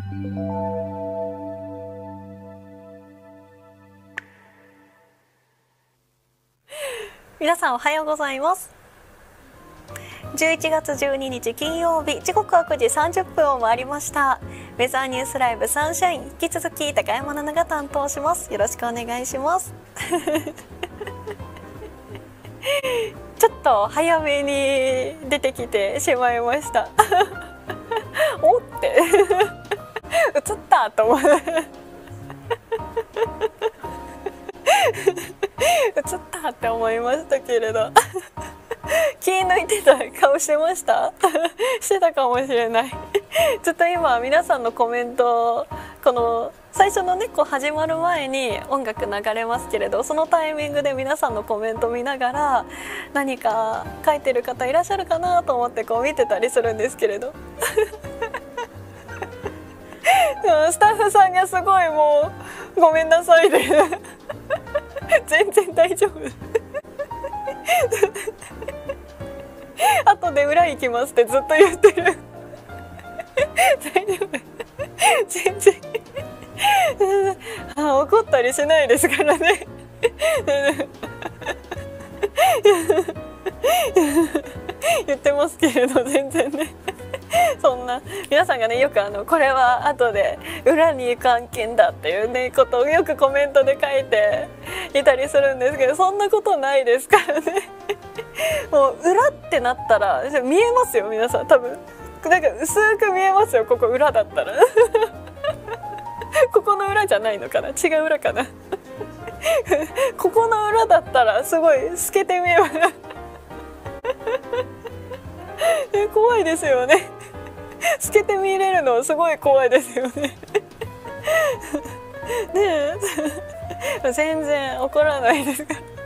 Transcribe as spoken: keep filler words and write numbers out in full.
皆さんおはようございます。じゅういちがつじゅうににち金曜日、時刻はくじさんじゅっぷんを回りました。ウェザーニュースライブサンシャイン、引き続き高山奈々が担当します。よろしくお願いします。ちょっと早めに出てきてしまいました。おって映ったと思う。映ったって思いましたけれど、気抜いてた顔してました。してたかもしれない。ちょっと今皆さんのコメント、この最初のねこう始まる前に音楽流れますけれど、そのタイミングで皆さんのコメント見ながら何か書いてる方いらっしゃるかなと思ってこう見てたりするんですけれど、スタッフさんがすごいもうごめんなさいで全然大丈夫後で裏行きますってずっと言ってる。大丈夫、全然あ、怒ったりしないですからね。言ってますけれど、全然ね、そんな皆さんがねよくあのこれは後で裏に行く案件だっていうねことをよくコメントで書いていたりするんですけど、そんなことないですからね。もう裏ってなったら見えますよ、皆さん多分なんか薄く見えますよ、ここ裏だったら。ここの裏じゃないのかな、違う裏かな。ここの裏だったらすごい透けて見えます。え、怖いですよね。透けて見れるのすごい怖いですよね。ねえ、全然怒らないですから。